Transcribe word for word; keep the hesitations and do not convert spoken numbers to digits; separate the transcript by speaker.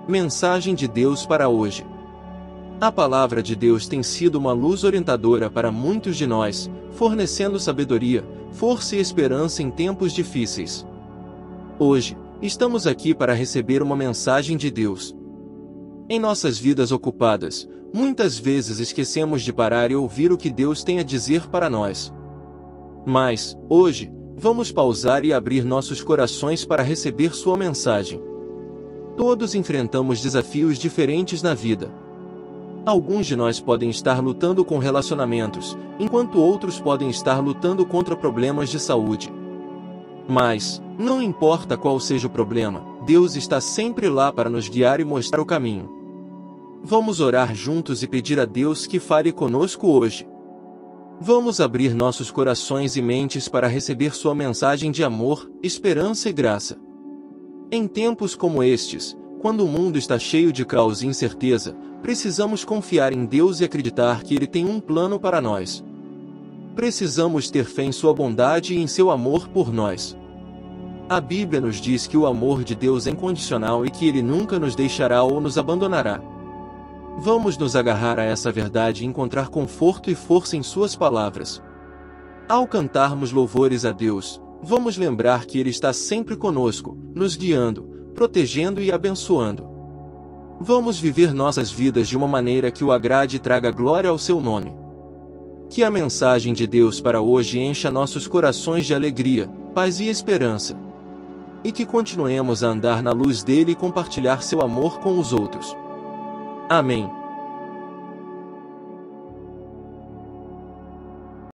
Speaker 1: Mensagem de Deus para hoje. A palavra de Deus tem sido uma luz orientadora para muitos de nós, fornecendo sabedoria, força e esperança em tempos difíceis. Hoje, estamos aqui para receber uma mensagem de Deus. Em nossas vidas ocupadas, muitas vezes esquecemos de parar e ouvir o que Deus tem a dizer para nós. Mas, hoje, vamos pausar e abrir nossos corações para receber sua mensagem. Todos enfrentamos desafios diferentes na vida. Alguns de nós podem estar lutando com relacionamentos, enquanto outros podem estar lutando contra problemas de saúde. Mas, não importa qual seja o problema, Deus está sempre lá para nos guiar e mostrar o caminho. Vamos orar juntos e pedir a Deus que fale conosco hoje. Vamos abrir nossos corações e mentes para receber sua mensagem de amor, esperança e graça. Em tempos como estes, quando o mundo está cheio de caos e incerteza, precisamos confiar em Deus e acreditar que Ele tem um plano para nós. Precisamos ter fé em sua bondade e em seu amor por nós. A Bíblia nos diz que o amor de Deus é incondicional e que Ele nunca nos deixará ou nos abandonará. Vamos nos agarrar a essa verdade e encontrar conforto e força em suas palavras. Ao cantarmos louvores a Deus, vamos lembrar que Ele está sempre conosco, nos guiando, protegendo e abençoando. Vamos viver nossas vidas de uma maneira que o agrade e traga glória ao seu nome. Que a mensagem de Deus para hoje encha nossos corações de alegria, paz e esperança. E que continuemos a andar na luz dele e compartilhar seu amor com os outros. Amém.